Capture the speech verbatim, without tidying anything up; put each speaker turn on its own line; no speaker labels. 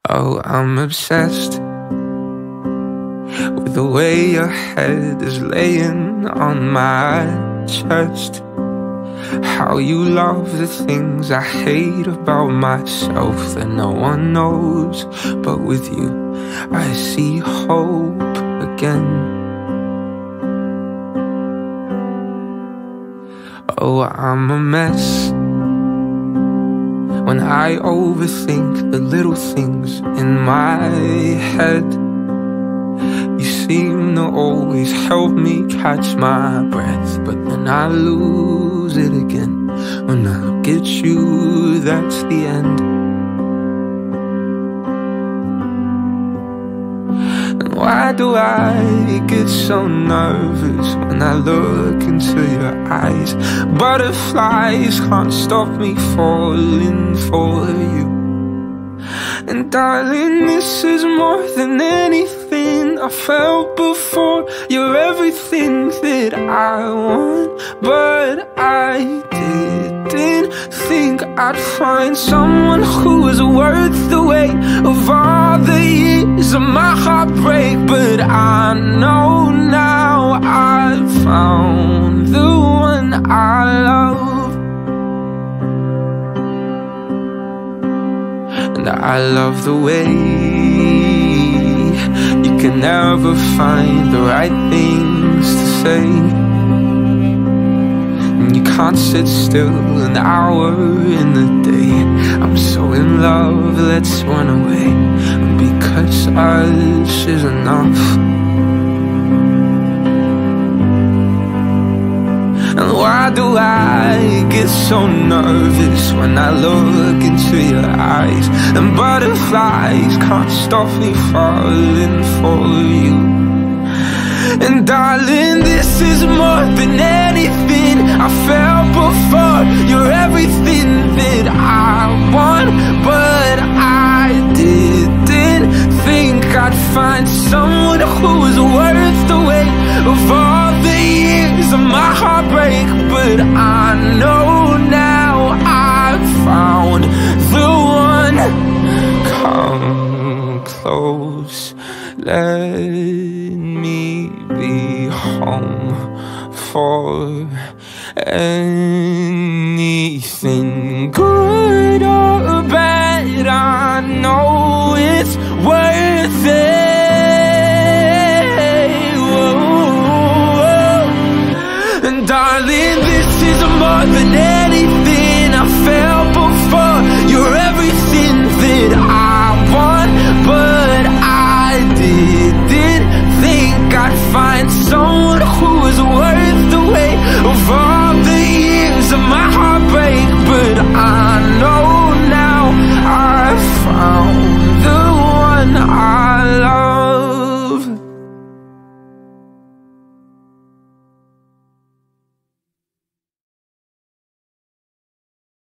Oh, I'm obsessed with the way your head is laying on my chest. How you love the things I hate about myself that no one knows. But with you, I see hope again. Oh, I'm a mess when I overthink the little things in my head. You seem to always help me catch my breath, but then I lose it again. When I get you, that's the end. And why do I get so nervous when I look into your eyes? Butterflies can't stop me falling for you. And darling, this is more than anything I felt before. You're everything that I want, but I didn't think I'd find someone who was worth the weight of all the years of my heartbreak. But I know now I've found the one I love. And I love the way you can never find the right things to say, and you can't sit still an hour in the day. I'm so in love, let's run away, because us is enough. And why do I get so nervous when I look into your eyes? And butterflies can't stop me falling for you. And darling, this is more than anything I felt before. You're everything that I want, but I didn't think I'd find someone who was worth the weight of all the years of my heartbreak. But I know now I've found the one. Come close, let me be home for anything good or bad. I know it's worth it. And darling, this is more than anything I felt before. You're everything that I want, but I did